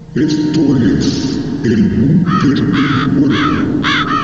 Esto es el búnker del cuervo.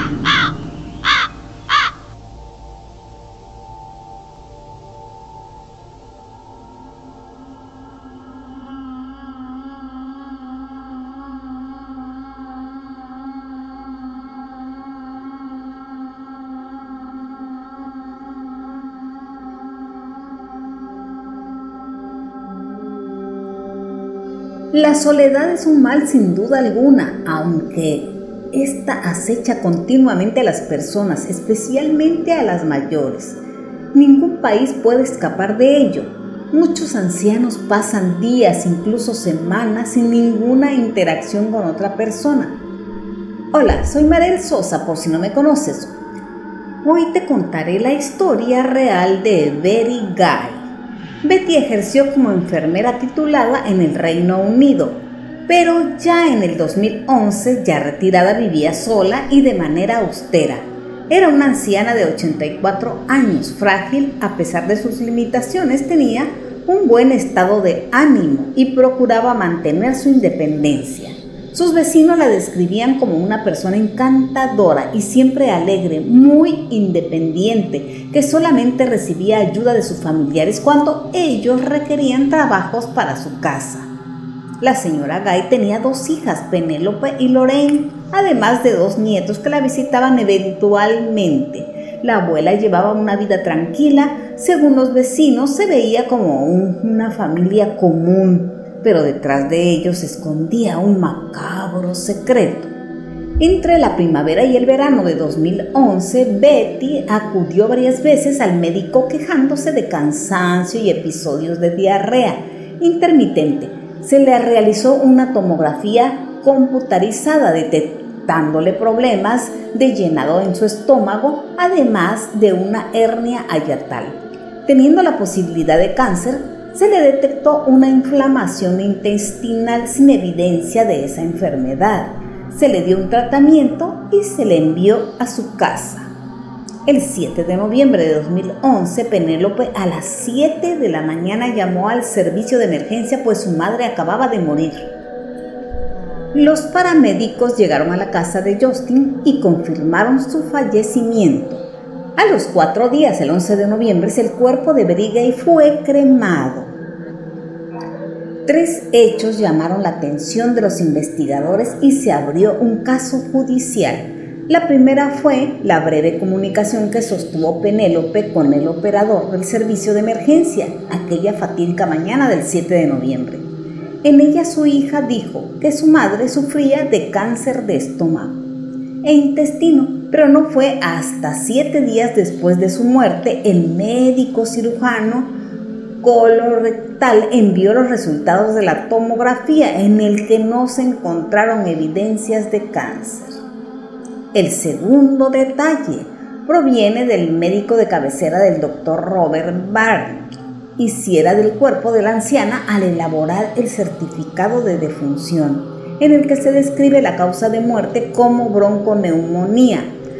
La soledad es un mal sin duda alguna, aunque esta acecha continuamente a las personas, especialmente a las mayores. Ningún país puede escapar de ello. Muchos ancianos pasan días, incluso semanas, sin ninguna interacción con otra persona. Hola, soy Marel Sosa, por si no me conoces. Hoy te contaré la historia real de Betty Guy. Betty ejerció como enfermera titulada en el Reino Unido, pero ya en el 2011, ya retirada, vivía sola y de manera austera. Era una anciana de 84 años, frágil a pesar de sus limitaciones, tenía un buen estado de ánimo y procuraba mantener su independencia. Sus vecinos la describían como una persona encantadora y siempre alegre, muy independiente, que solamente recibía ayuda de sus familiares cuando ellos requerían trabajos para su casa. La señora Guy tenía 2 hijas, Penélope y Lorraine, además de 2 nietos que la visitaban eventualmente. La abuela llevaba una vida tranquila, según los vecinos se veía como una familia común, pero detrás de ellos se escondía un macabro secreto. Entre la primavera y el verano de 2011, Betty acudió varias veces al médico quejándose de cansancio y episodios de diarrea intermitente. Se le realizó una tomografía computarizada detectándole problemas de llenado en su estómago, además de una hernia hiatal. Teniendo la posibilidad de cáncer, se le detectó una inflamación intestinal sin evidencia de esa enfermedad. Se le dio un tratamiento y se le envió a su casa. El 7 de noviembre de 2011, Penélope a las 7 de la mañana llamó al servicio de emergencia pues su madre acababa de morir. Los paramédicos llegaron a la casa de Justin y confirmaron su fallecimiento. A los 4 días, el 11 de noviembre, el cuerpo de Betty Guy fue cremado. 3 hechos llamaron la atención de los investigadores y se abrió un caso judicial. La primera fue la breve comunicación que sostuvo Penélope con el operador del servicio de emergencia aquella fatídica mañana del 7 de noviembre. En ella su hija dijo que su madre sufría de cáncer de estómago e intestino, pero no fue hasta 7 días después de su muerte el médico cirujano colorectal envió los resultados de la tomografía en el que no se encontraron evidencias de cáncer. El segundo detalle proviene del médico de cabecera del Dr. Robert Barr, hiciera del cuerpo de la anciana al elaborar el certificado de defunción, en el que se describe la causa de muerte como bronconeumonía,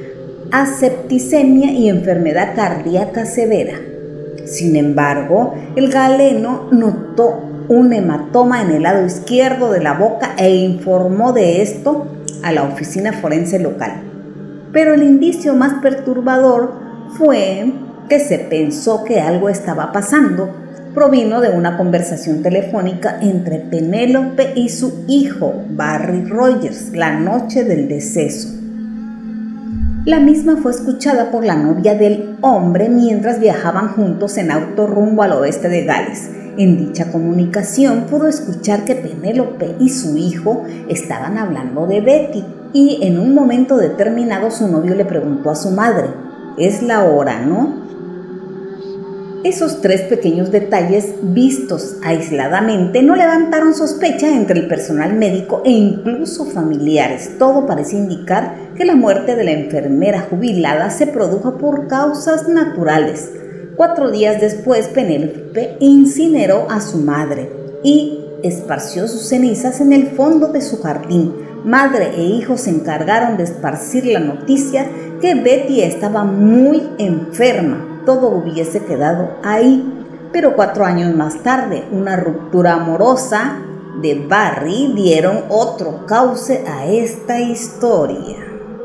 asepticemia y enfermedad cardíaca severa. Sin embargo, el galeno notó un hematoma en el lado izquierdo de la boca e informó de esto a la oficina forense local. Pero el indicio más perturbador fue que se pensó que algo estaba pasando. Provino de una conversación telefónica entre Penélope y su hijo, Barry Rogers, la noche del deceso. La misma fue escuchada por la novia del hombre mientras viajaban juntos en auto rumbo al oeste de Gales. En dicha comunicación pudo escuchar que Penélope y su hijo estaban hablando de Betty y en un momento determinado su novio le preguntó a su madre: «Es la hora, ¿no?». Esos 3 pequeños detalles vistos aisladamente no levantaron sospecha entre el personal médico e incluso familiares. Todo parece indicar que la muerte de la enfermera jubilada se produjo por causas naturales. 4 días después, Penélope incineró a su madre y esparció sus cenizas en el fondo de su jardín. Madre e hijo se encargaron de esparcir la noticia que Betty estaba muy enferma. Todo hubiese quedado ahí, pero 4 años más tarde, una ruptura amorosa de Barry dieron otro cauce a esta historia.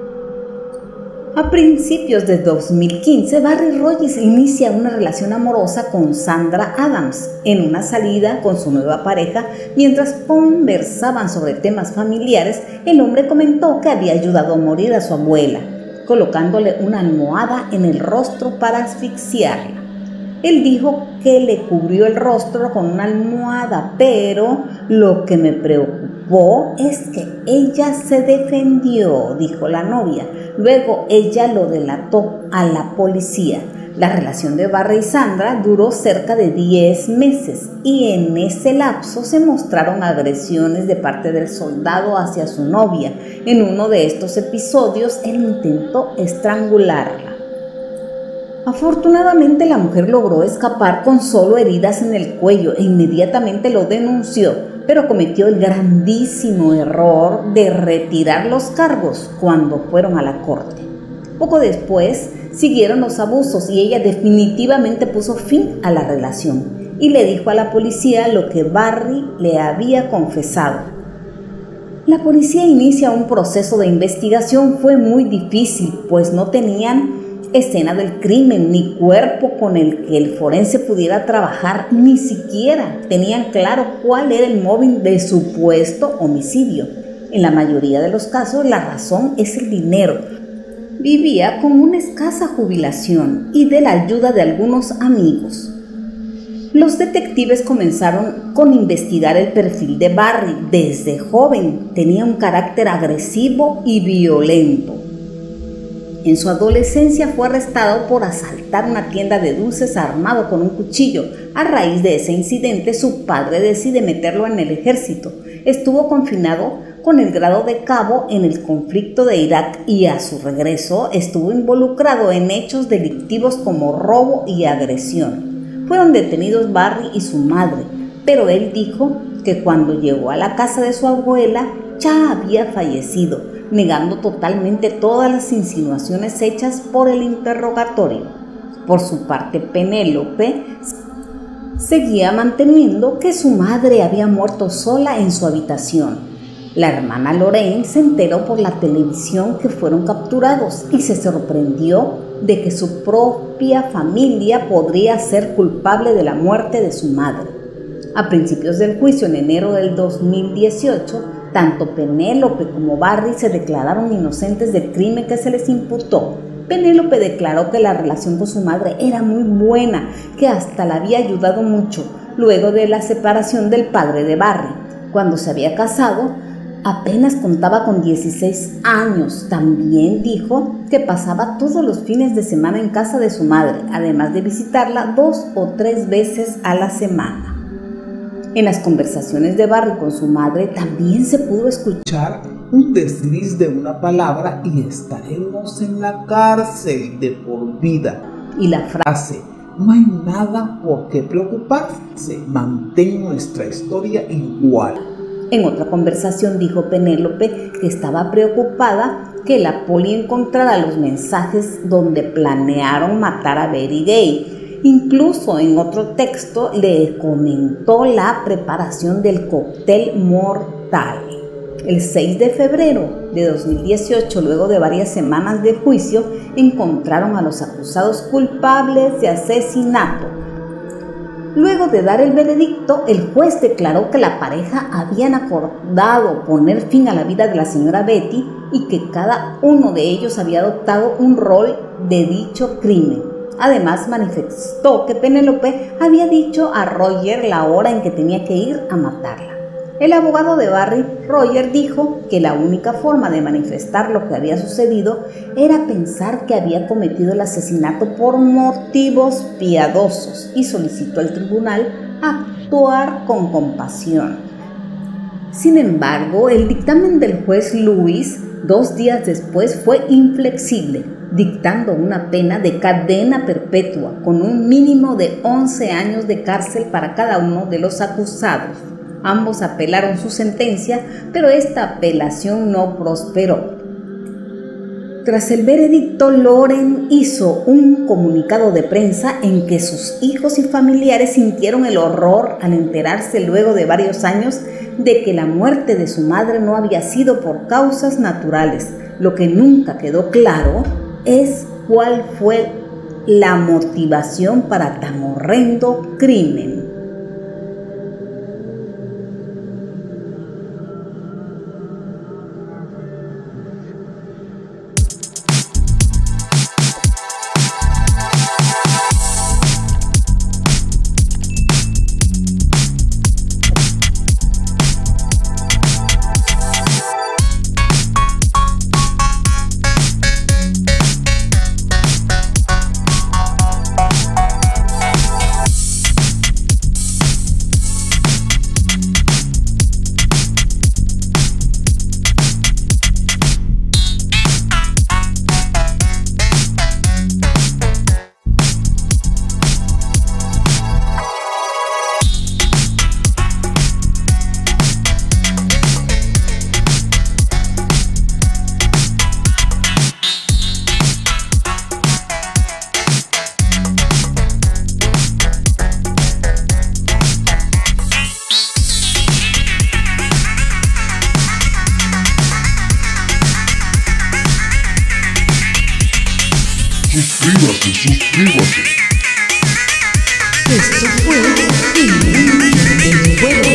A principios de 2015, Barry Rogers inicia una relación amorosa con Sandra Adams. En una salida con su nueva pareja, mientras conversaban sobre temas familiares, el hombre comentó que había ayudado a morir a su abuela, colocándole una almohada en el rostro para asfixiarla. Él dijo que le cubrió el rostro con una almohada, pero lo que me preocupó es que ella se defendió, dijo la novia. Luego ella lo delató a la policía. La relación de Barry y Sandra duró cerca de 10 meses y en ese lapso se mostraron agresiones de parte del soldado hacia su novia. En uno de estos episodios, él intentó estrangularla. Afortunadamente, la mujer logró escapar con solo heridas en el cuello e inmediatamente lo denunció, pero cometió el grandísimo error de retirar los cargos cuando fueron a la corte. Poco después, siguieron los abusos y ella definitivamente puso fin a la relación y le dijo a la policía lo que Barry le había confesado. La policía inicia un proceso de investigación. Fue muy difícil, pues no tenían escena del crimen ni cuerpo con el que el forense pudiera trabajar, ni siquiera tenían claro cuál era el móvil de supuesto homicidio. En la mayoría de los casos la razón es el dinero. Vivía con una escasa jubilación y de la ayuda de algunos amigos. Los detectives comenzaron con investigar el perfil de Barry. Desde joven tenía un carácter agresivo y violento. En su adolescencia fue arrestado por asaltar una tienda de dulces armado con un cuchillo. A raíz de ese incidente, su padre decide meterlo en el ejército. Estuvo confinado con el grado de cabo en el conflicto de Irak y a su regreso estuvo involucrado en hechos delictivos como robo y agresión. Fueron detenidos Barry y su madre, pero él dijo que cuando llegó a la casa de su abuela ya había fallecido, negando totalmente todas las insinuaciones hechas por el interrogatorio. Por su parte, Penélope seguía manteniendo que su madre había muerto sola en su habitación. La hermana Lorraine se enteró por la televisión que fueron capturados y se sorprendió de que su propia familia podría ser culpable de la muerte de su madre. A principios del juicio, en enero del 2018, tanto Penélope como Barry se declararon inocentes del crimen que se les imputó. Penélope declaró que la relación con su madre era muy buena, que hasta la había ayudado mucho luego de la separación del padre de Barry. Cuando se había casado, apenas contaba con 16 años. También dijo que pasaba todos los fines de semana en casa de su madre, además de visitarla 2 o 3 veces a la semana. En las conversaciones de Barry con su madre también se pudo escuchar un desliz de una palabra y estaremos en la cárcel de por vida. Y la frase, no hay nada por qué preocuparse, mantén nuestra historia igual. En otra conversación dijo Penélope que estaba preocupada que la poli encontrara los mensajes donde planearon matar a Betty Gay. Incluso en otro texto le comentó la preparación del cóctel mortal. El 6 de febrero de 2018, luego de varias semanas de juicio, encontraron a los acusados culpables de asesinato. Luego de dar el veredicto, el juez declaró que la pareja habían acordado poner fin a la vida de la señora Betty y que cada uno de ellos había adoptado un rol de dicho crimen. Además, manifestó que Penélope había dicho a Roger la hora en que tenía que ir a matarla. El abogado de Barry, Roger, dijo que la única forma de manifestar lo que había sucedido era pensar que había cometido el asesinato por motivos piadosos y solicitó al tribunal actuar con compasión. Sin embargo, el dictamen del juez Lewis 2 días después fue inflexible, dictando una pena de cadena perpetua con un mínimo de 11 años de cárcel para cada uno de los acusados. Ambos apelaron su sentencia, pero esta apelación no prosperó. Tras el veredicto, Lauren hizo un comunicado de prensa en que sus hijos y familiares sintieron el horror al enterarse luego de varios años de que la muerte de su madre no había sido por causas naturales. Lo que nunca quedó claro es cuál fue la motivación para tan horrendo crimen. Suscríbase. Esto fue El Mundo del Juego.